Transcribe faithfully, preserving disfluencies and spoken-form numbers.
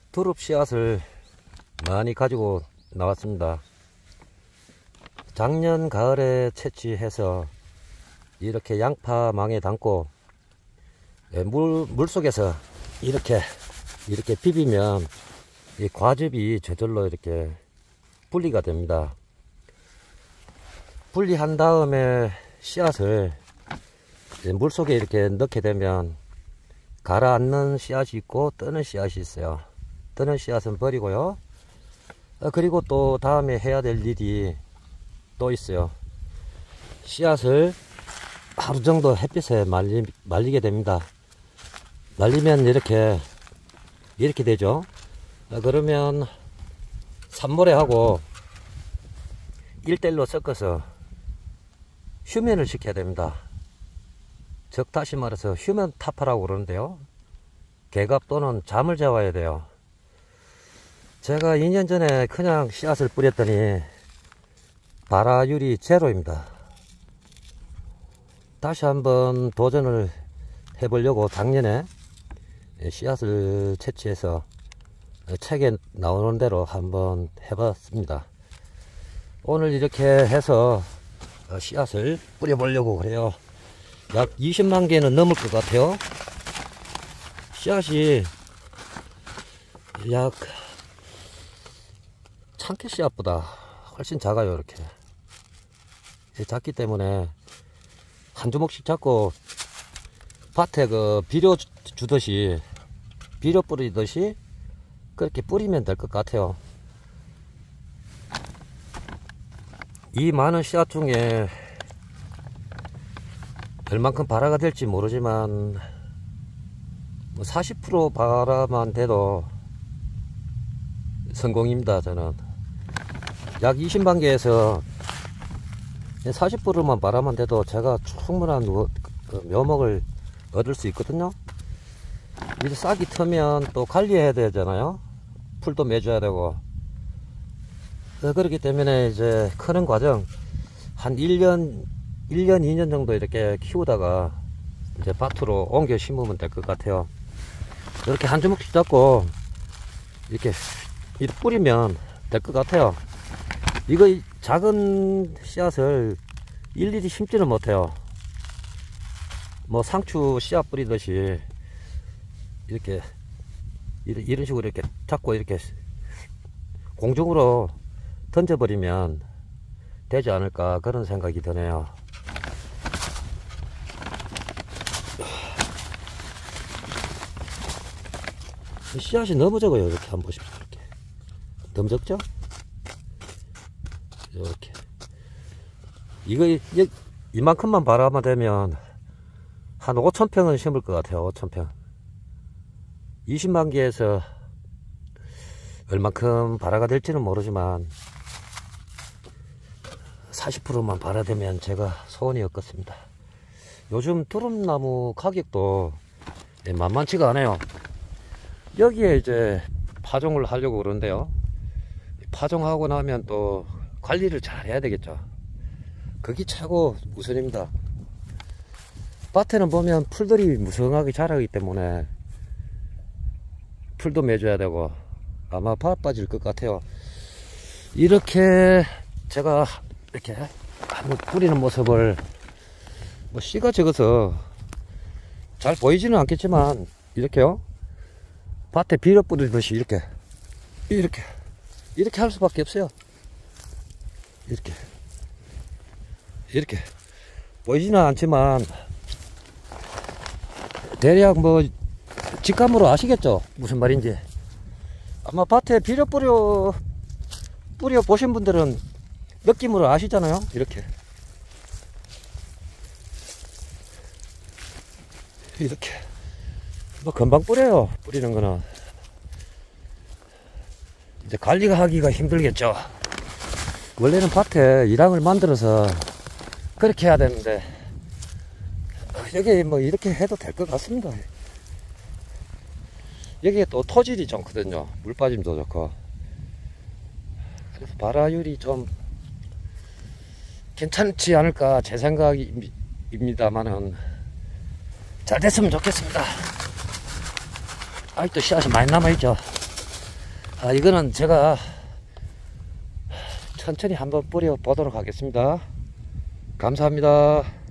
두릅 씨앗을 많이 가지고 나왔습니다. 작년 가을에 채취해서 이렇게 양파망에 담고 물, 물속에서 이렇게 이렇게 비비면 이 과즙이 저절로 이렇게 분리가 됩니다. 분리한 다음에 씨앗을 물속에 이렇게 넣게 되면 가라앉는 씨앗이 있고 뜨는 씨앗이 있어요. 뜨는 씨앗은 버리고요. 그리고 또 다음에 해야 될 일이 또 있어요. 씨앗을 하루 정도 햇빛에 말리, 말리게 됩니다. 말리면 이렇게 이렇게 되죠. 그러면 산모래하고 일대일로 섞어서 휴면을 시켜야 됩니다. 즉 다시 말해서 휴면 타파라고 그러는데요. 개갑 또는 잠을 재워야 돼요. 제가 이 년 전에 그냥 씨앗을 뿌렸더니 발화율이 제로입니다. 다시 한번 도전을 해보려고 작년에 씨앗을 채취해서 책에 나오는 대로 한번 해봤습니다. 오늘 이렇게 해서 씨앗을 뿌려보려고 그래요. 약 이십만 개는 넘을 것 같아요. 씨앗이 약 참깨 씨앗보다 훨씬 작아요. 이렇게 작기 때문에 한 주먹씩 잡고 밭에 그 비료 주듯이 비료 뿌리듯이 그렇게 뿌리면 될 것 같아요. 이 많은 씨앗 중에 얼만큼 발화가 될지 모르지만 사십 퍼센트 발화만 돼도 성공입니다. 저는 약 이십만 개에서 사십 퍼센트만 발화만 돼도 제가 충분한 묘목을 얻을 수 있거든요. 이제 싹이 트면 또 관리해야 되잖아요. 풀도 매줘야 되고. 그렇기 때문에 이제 크는 과정 한 일 년 일 년 이 년 정도 이렇게 키우다가 이제 밭으로 옮겨 심으면 될 것 같아요. 이렇게 한 주먹씩 잡고 이렇게, 이렇게 뿌리면 될 것 같아요. 이거 작은 씨앗을 일일이 심지는 못해요. 뭐 상추 씨앗 뿌리듯이 이렇게 이런 식으로 이렇게 잡고 이렇게 공중으로 던져버리면 되지 않을까 그런 생각이 드네요. 씨앗이 너무 적어요. 이렇게 한번 보십시오. 이렇게 너무 적죠? 이렇게 이거 이, 이만큼만 발화만 되면 한 오천 평은 심을 것 같아요. 오천 평. 이십만 개에서 얼만큼 발화가 될지는 모르지만 사십 퍼센트만 발화되면 제가 소원이 없겠습니다. 요즘 두릅나무 가격도 만만치가 않아요. 여기에 이제 파종을 하려고 그러는데요. 파종하고 나면 또 관리를 잘 해야 되겠죠. 그게 최고 우선입니다. 밭에는 보면 풀들이 무성하게 자라기 때문에 풀도 매줘야 되고 아마 바빠질 것 같아요. 이렇게 제가 이렇게 한번 뿌리는 모습을 뭐 씨가 적어서 잘 보이지는 않겠지만 이렇게요. 밭에 비료 뿌리듯이 이렇게 이렇게 이렇게 할 수밖에 없어요. 이렇게 이렇게 보이지는 않지만 대략 뭐 직감으로 아시겠죠? 무슨 말인지. 아마 밭에 비료 뿌려 뿌려 보신 분들은 느낌으로 아시잖아요. 이렇게 이렇게 뭐 금방 뿌려요. 뿌리는 거는 이제 관리가 하기가 힘들겠죠. 원래는 밭에 일항을 만들어서 그렇게 해야 되는데 여기 뭐 이렇게 해도 될 것 같습니다. 여기에 또 토질이 좋거든요. 물 빠짐도 좋고. 그래서 발화율이 좀 괜찮지 않을까 제 생각입니다만은 잘 됐으면 좋겠습니다. 아직도 씨앗이 많이 남아있죠. 아, 이거는 제가 천천히 한번 뿌려 보도록 하겠습니다. 감사합니다.